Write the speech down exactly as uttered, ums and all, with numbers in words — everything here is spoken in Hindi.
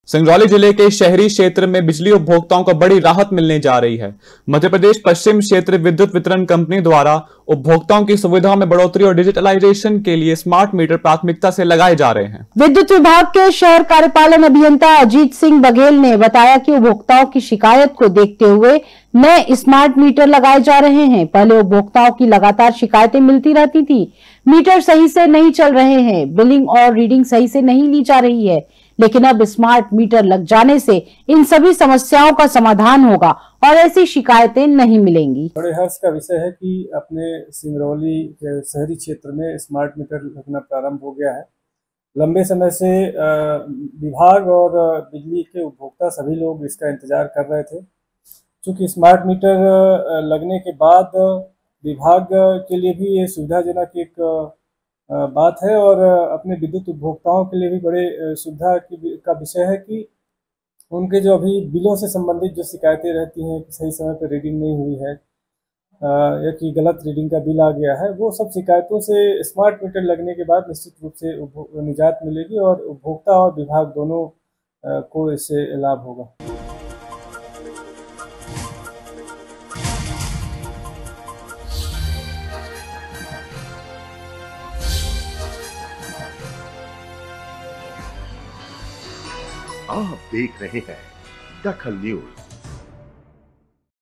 सिंगरौली जिले के शहरी क्षेत्र में बिजली उपभोक्ताओं को बड़ी राहत मिलने जा रही है। मध्य प्रदेश पश्चिम क्षेत्र विद्युत वितरण कंपनी द्वारा उपभोक्ताओं की सुविधाओं में बढ़ोतरी और डिजिटलाइजेशन के लिए स्मार्ट मीटर प्राथमिकता से लगाए जा रहे हैं। विद्युत विभाग के शहर कार्यपालन अभियंता अजीत सिंह बघेल ने बताया कि उपभोक्ताओं की शिकायत को देखते हुए नए स्मार्ट मीटर लगाए जा रहे हैं। पहले उपभोक्ताओं की लगातार शिकायतें मिलती रहती थी, मीटर सही से नहीं चल रहे हैं, बिलिंग और रीडिंग सही से नहीं ली जा रही है, लेकिन अब स्मार्ट मीटर लग जाने से इन सभी समस्याओं का समाधान होगा और ऐसी शिकायतें नहीं मिलेंगी। बड़े हर्ष का विषय है कि अपने सिंगरौली के शहरी क्षेत्र में स्मार्ट मीटर लगना प्रारंभ हो गया है। लंबे समय से विभाग और बिजली के उपभोक्ता सभी लोग इसका इंतजार कर रहे थे। चूँकि स्मार्ट मीटर लगने के बाद विभाग के लिए भी ये सुविधाजनक एक बात है और अपने विद्युत उपभोक्ताओं के लिए भी बड़े सुविधा की का विषय है कि उनके जो अभी बिलों से संबंधित जो शिकायतें रहती हैं कि सही समय पर रीडिंग नहीं हुई है या कि गलत रीडिंग का बिल आ गया है, वो सब शिकायतों से स्मार्ट मीटर लगने के बाद निश्चित रूप से निजात मिलेगी और उपभोक्ता और विभाग दोनों को इससे लाभ होगा। आप देख रहे हैं दखल न्यूज।